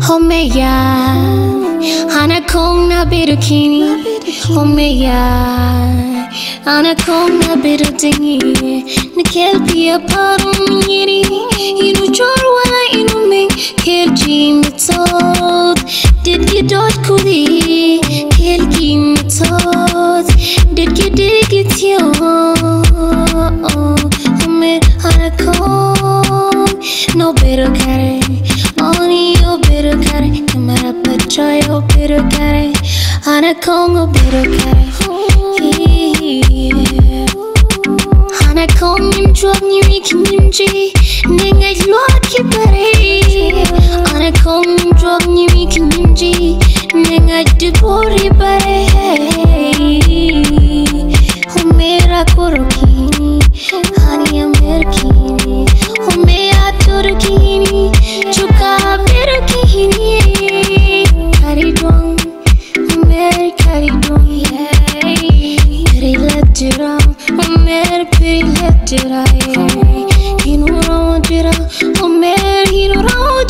Homeya, Hanakona Bidukini, Homeya, Hanakona Bidutini, Nikelpia Parum Yiri, Inu Jorwana Inu Me, Kelji Method, did you dot kuli, Kelgi Method, did you dig it yo, Home Hanakon, no better carry. Only you better carry, come out but try your better carry. Hana Congo better carry. Hana Congo drop you kimchi, Ninga lucky berry. Hana Congo drop you kimchi, Ninga debori berry. Humera korokini, Hani Amerikini, Humea turkini. Chuka berukini, karidon, mer karidon, peri letira, mer peri letira, hinuro jira, mer hinuro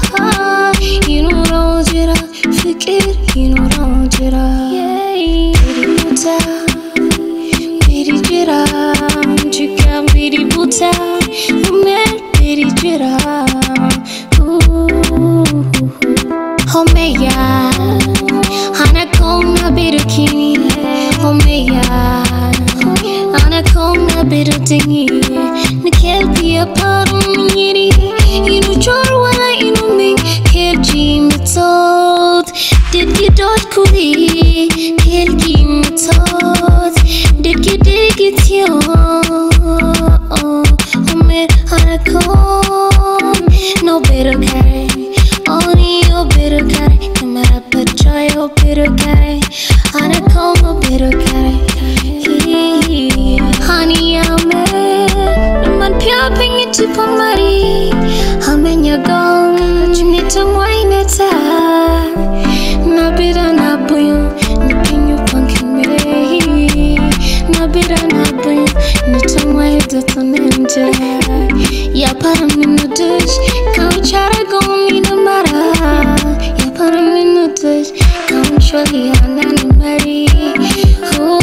jira, fikir hinuro jira, peri jira, chuka peri buta, mer peri jira. Homeya, Hanakona Bidukini, Homeya, Hanakona Bidutini, Nikelpia Parum Yiri, Inu Jorwana Inu Me, Kelji Method, did you dot kuli, Kelgi Method, did you dig it yo, Homer Hanakon, no better carry. Only you better carry, come out but try your better carry. Hana Congo better carry. Honey, I'm man peeping into Pomari. I'm in your gone, you need to wine it. Nabida Nabuyo, nipping you punking me. Nabida Nabuyo, need to wine the Tonente. Yaparam in the dish, come try to go me no matter. Yaparam in the dish, come surely I'm not marry. Who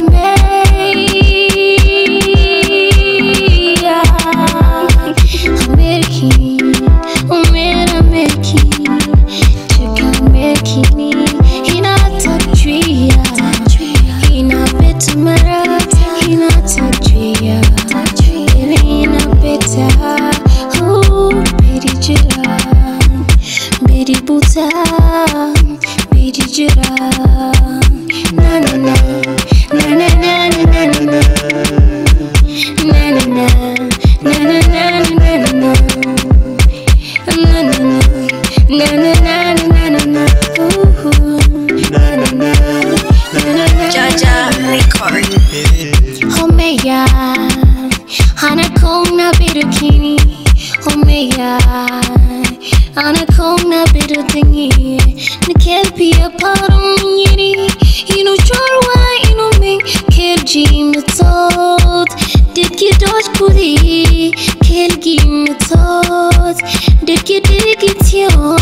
Homeya, Hanakona Bidukini, Homeya, Hanakona Bidutini, Nikelpia Parum Yiri, Inu Jorwana Inu Me, Kelji Method, did you dot kuli, Kelgi Method, did you dig it yo.